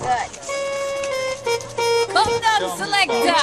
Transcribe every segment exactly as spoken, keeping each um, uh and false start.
good. Hold on, selector.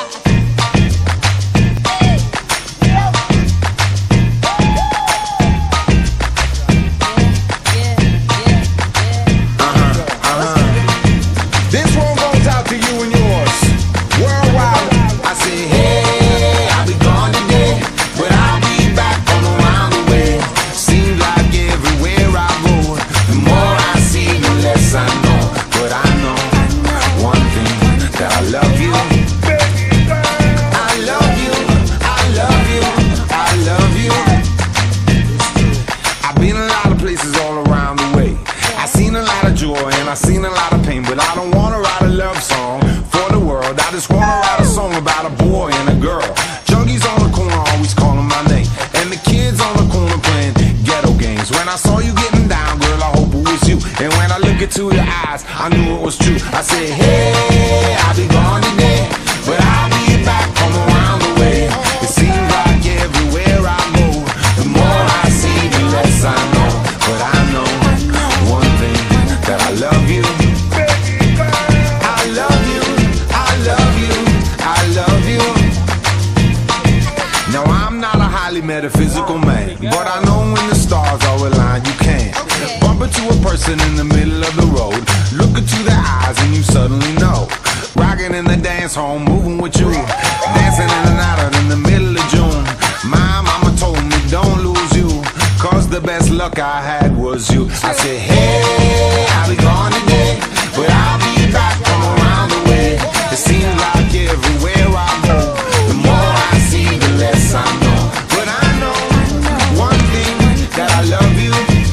To your eyes, I knew it was true. I said, hey, I'll be gone today, but I'll be back from around the way. It seems like everywhere I go, the more I see, the less I know. But I know one thing, that I love you. I love you, I love you, I love you. Now I'm not a highly metaphysical man, but I know when the stars are aligned, you can bump into a person in the middle of the road, look into their eyes and you suddenly know. Rocking in the dance hall, moving with you, dancing in and out in the middle of June. My mama told me don't lose you, cause the best luck I had was you. I said, hey, I'll be gone today, but I'll be back from around the way. It seems like everywhere I go, the more I see, the less I know. But I know one thing, that I love you.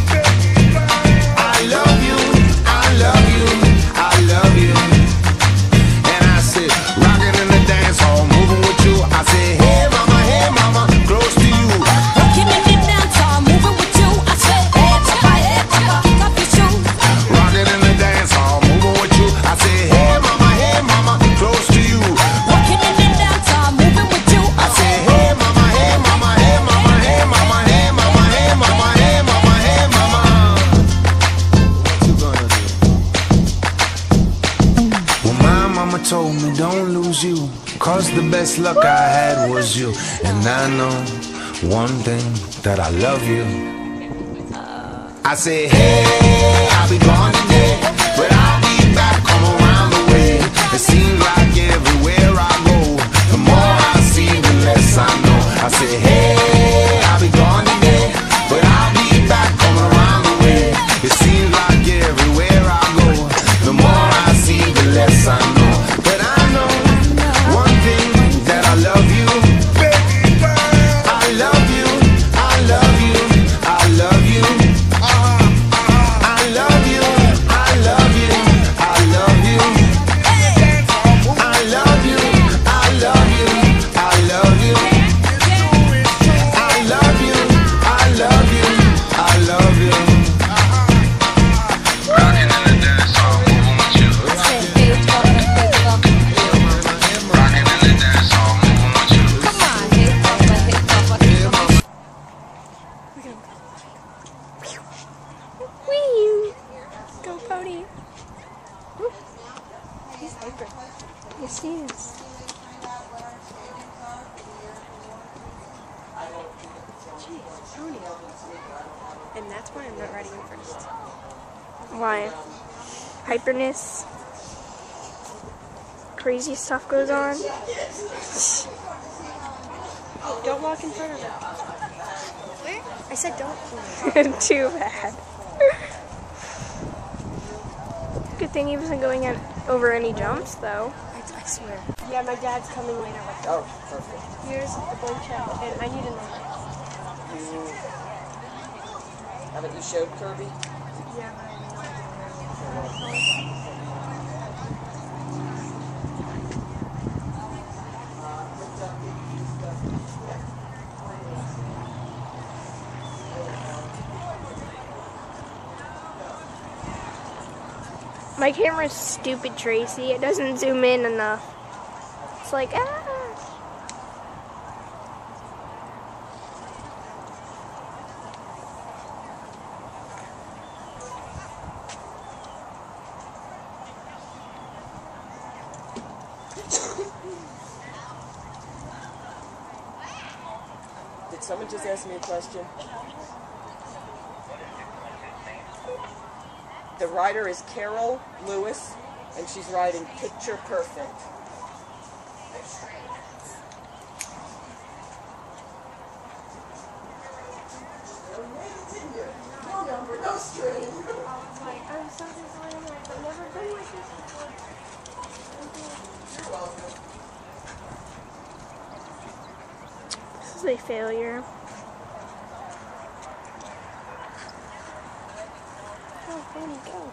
Told me don't lose you, cause the best luck I had was you. And I know one thing, that I love you. I say, hey, I'll be gone today, but I'll be back, come around the way. It seems like everywhere I go, the more I see, the less I know. I say, hey, I'll be gone today, but I'll be back, come around the way. It seems like everywhere I go, the more I see, the less I know. Yes, he is. Jeez, Tony. And that's why I'm not riding him first. Why? Hyperness. Crazy stuff goes on. Don't walk in front of him. Where? I said don't. Too bad. Good thing he wasn't going at, over any jumps, though. I, I swear. Yeah, my dad's coming later. Oh, perfect. Here's the blank check, and I need a number. You, haven't you showed Kirby? Yeah. My camera's stupid, Tracy. It doesn't zoom in enough. It's like, ah. Did someone just ask me a question? The rider is Carol Lewis, and she's riding Picture Perfect. I'm so disappointed. I've never been like this before. This is a failure. Oh, there you go.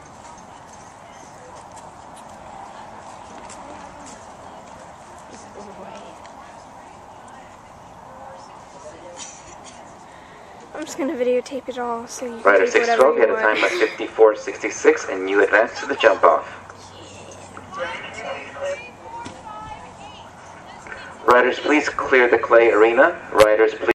I'm just gonna videotape it all so you can Rider take six whatever twelve, you you had a want. time of fifty-four sixty-six, and you advance to the jump off. Riders, please clear the clay arena. Riders, please.